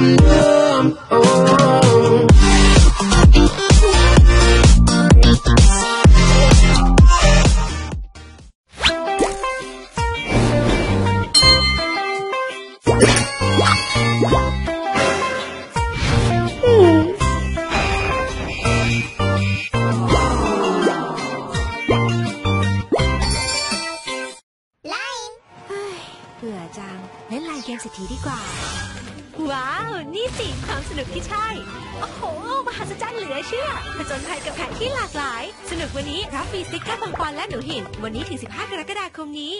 I'm numb. Oh. เบื่อจังเล่นไลน์เกมเศรษฐีดีกว่าว้าวนี่สิความสนุกที่ใช่โอ้โหมหัศจรรย์เหลือเชื่อผจญภัยกับแผนที่หลากหลายสนุกวันนี้รับฟรีสติ๊กเกอร์ปังปอนและหนูหินวันนี้ถึง15กรกฎาคมนี้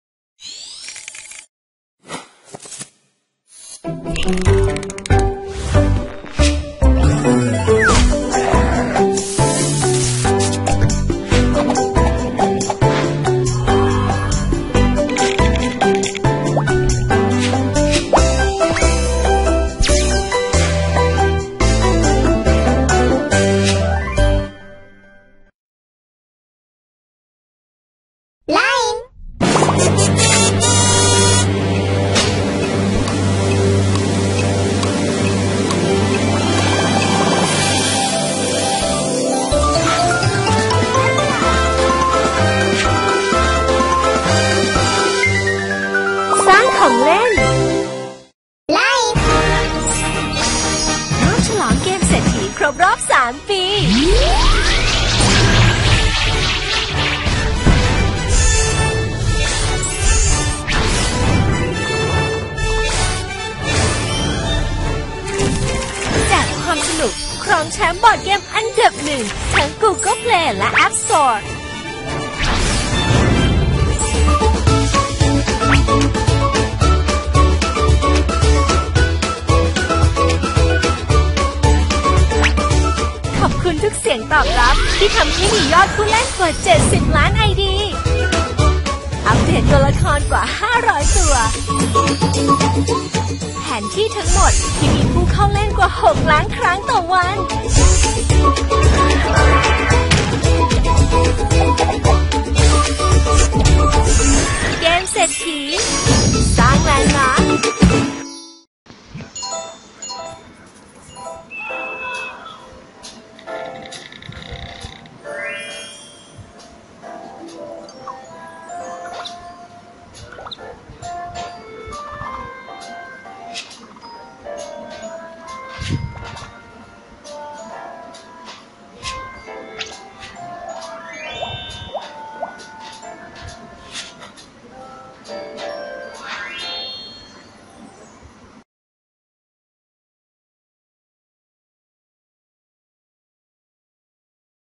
ของเล่นไลฟ์ร่วมฉลองเกมเศรษฐีครบรอบ3 ปีจากความสนุกครองแชมป์บอร์ดเกมอันดับ1ทั้ง Google Play และ App Storeขอบคุณทุกเสียงตอบรับที่ทำให้มียอดผู้เล่นกว่า70 ล้าน ID อัปเดตตัวละครกว่า500 ตัวแผนที่ทั้งหมดที่มีผู้เข้าเล่นกว่า6 ล้านครั้งต่อวันเกมเศรษฐีสร้างแลนด์มาร์ค